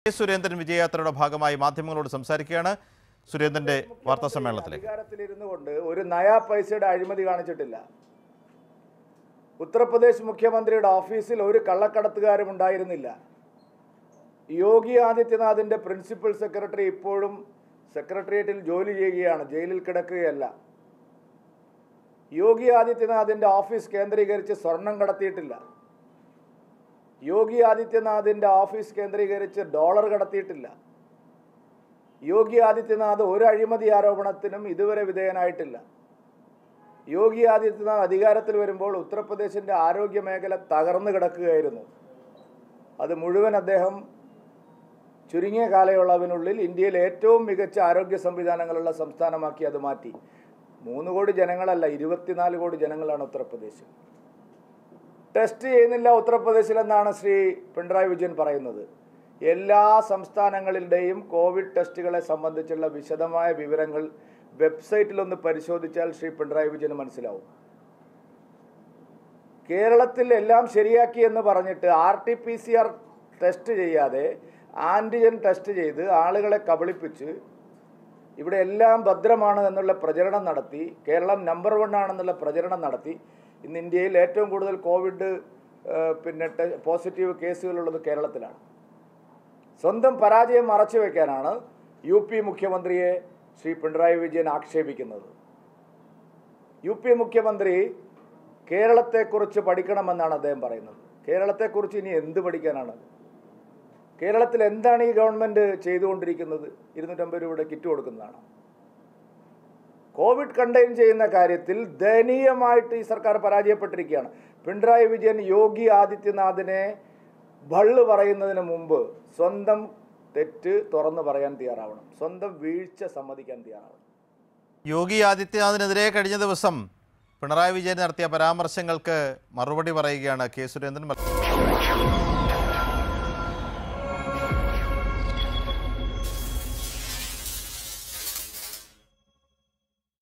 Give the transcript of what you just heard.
സുരേന്ദ്രൻ വിജയയാത്രയുടെ ഭാഗമായി മാധ്യമങ്ങളോട് സംസാരിക്കുകയാണ്. സുരേന്ദ്രന്റെ വാർത്താ സമ്മേളനത്തിലേക്ക്. അധികാരത്തിലിരുന്നു കൊണ്ട് ഒരു നയാ പൈസയുടെ അഴിമതി കാണിച്ചിട്ടില്ല. ഉത്തർപ്രദേശ് മുഖ്യമന്ത്രിയുടെ ഓഫീസിൽ ഒരു കള്ളക്കടത്തുകാരും ഉണ്ടായിരുന്നില്ല. യോഗി ആദിത്യനാഥിന്റെ പ്രിൻസിപ്പൽ സെക്രട്ടറി ഇപ്പോഴും സെക്രട്ടേറിയറ്റിൽ ജോലി ചെയ്യുകയാണ്, ജയിലിൽ കിടക്കുകയല്ല. യോഗി ആദിത്യനാഥിന്റെ ഓഫീസ് കേന്ദ്രീകരിച്ച് സ്വർണം കടത്തിയിട്ടില്ല. യോഗി ആദിത്യനാഥിന്റെ ഓഫീസ് കേന്ദ്രീകരിച്ച് ഡോളർ കടത്തിയിട്ടില്ല. യോഗി ആദിത്യനാഥ് ഒരു അഴിമതി ആരോപണത്തിനും ഇതുവരെ വിധേയനായിട്ടില്ല. യോഗി ആദിത്യനാഥ് അധികാരത്തിൽ വരുമ്പോൾ ഉത്തർപ്രദേശിന്റെ ആരോഗ്യ മേഖല തകർന്നു കിടക്കുകയായിരുന്നു. അത് മുഴുവൻ അദ്ദേഹം ചുരുങ്ങിയ കാലയളവിനുള്ളിൽ ഇന്ത്യയിലെ ഏറ്റവും മികച്ച ആരോഗ്യ സംവിധാനങ്ങളുള്ള സംസ്ഥാനമാക്കി അത് മാറ്റി. 3 കോടി ജനങ്ങളല്ല, 24 കോടി ജനങ്ങളാണ് ഉത്തർപ്രദേശിൽ. ടെസ്റ്റ് ചെയ്യുന്നില്ല ഉത്തർപ്രദേശിലെന്നാണ് ശ്രീ പിണറായി വിജയൻ പറയുന്നത്. എല്ലാ സംസ്ഥാനങ്ങളുടെയും കോവിഡ് ടെസ്റ്റുകളെ സംബന്ധിച്ചുള്ള വിശദമായ വിവരങ്ങൾ വെബ്സൈറ്റിലൊന്ന് പരിശോധിച്ചാൽ ശ്രീ പിണറായി വിജയന് മനസ്സിലാവും. കേരളത്തിൽ എല്ലാം ശരിയാക്കി എന്ന് പറഞ്ഞിട്ട് RT-PCR ടെസ്റ്റ് ചെയ്യാതെ ആൻറ്റിജൻ ടെസ്റ്റ് ചെയ്ത് ആളുകളെ കബളിപ്പിച്ച് ഇവിടെ എല്ലാം ഭദ്രമാണ് എന്നുള്ള പ്രചരണം നടത്തി, കേരളം നമ്പർ 1 ആണെന്നുള്ള പ്രചരണം നടത്തി. ഇന്ന് ഇന്ത്യയിൽ ഏറ്റവും കൂടുതൽ കോവിഡ് പോസിറ്റീവ് കേസുകളുള്ളത് കേരളത്തിലാണ്. സ്വന്തം പരാജയം മറച്ചു വയ്ക്കാനാണ് UP മുഖ്യമന്ത്രിയെ ശ്രീ പിണറായി വിജയൻ ആക്ഷേപിക്കുന്നത്. UP മുഖ്യമന്ത്രി കേരളത്തെക്കുറിച്ച് പഠിക്കണമെന്നാണ് അദ്ദേഹം പറയുന്നത്. കേരളത്തെക്കുറിച്ച് ഇനി എന്ത് പഠിക്കാനാണ്? കേരളത്തിൽ എന്താണ് ഈ ഗവൺമെൻറ് ചെയ്തുകൊണ്ടിരിക്കുന്നത്? 250 രൂപയുടെ കിറ്റ് കൊടുക്കുന്നതാണ്. കോവിഡ് കണ്ടെയ്ൻ ചെയ്യുന്ന കാര്യത്തിൽ ദയനീയമായിട്ട് ഈ സർക്കാർ പരാജയപ്പെട്ടിരിക്കുകയാണ്. പിണറായി വിജയൻ യോഗി ആദിത്യനാഥിനെ ഭള്ള് പറയുന്നതിന് മുമ്പ് സ്വന്തം തെറ്റ് തുറന്നു പറയാൻ തയ്യാറാവണം, സ്വന്തം വീഴ്ച സമ്മതിക്കാൻ തയ്യാറാവണം. യോഗി ആദിത്യനാഥിനെതിരെ കഴിഞ്ഞ ദിവസം പിണറായി വിജയൻ നടത്തിയ പരാമർശങ്ങൾക്ക് മറുപടി പറയുകയാണ് കെ സുരേന്ദ്രൻ.